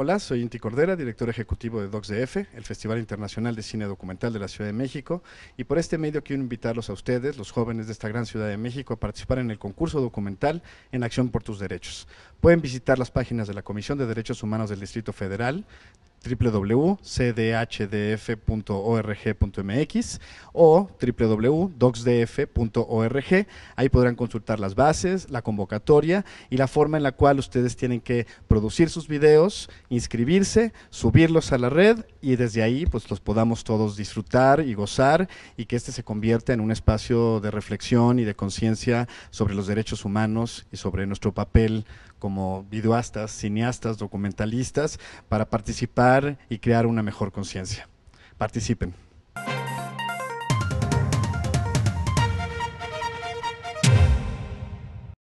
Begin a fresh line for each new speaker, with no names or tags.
Hola, soy Inti Cordera, director ejecutivo de DocsDF, el Festival Internacional de Cine Documental de la Ciudad de México, y por este medio quiero invitarlos a ustedes, los jóvenes de esta gran Ciudad de México, a participar en el concurso documental En Acción por tus Derechos. Pueden visitar las páginas de la Comisión de Derechos Humanos del Distrito Federal, www.cdhdf.org.mx o www.docsdf.org. Ahí podrán consultar las bases, la convocatoria y la forma en la cual ustedes tienen que producir sus videos, inscribirse, subirlos a la red y desde ahí pues los podamos todos disfrutar y gozar y que este se convierta en un espacio de reflexión y de conciencia sobre los derechos humanos y sobre nuestro papel como videoastas, cineastas, documentalistas, para participar y crear una mejor conciencia. Participen.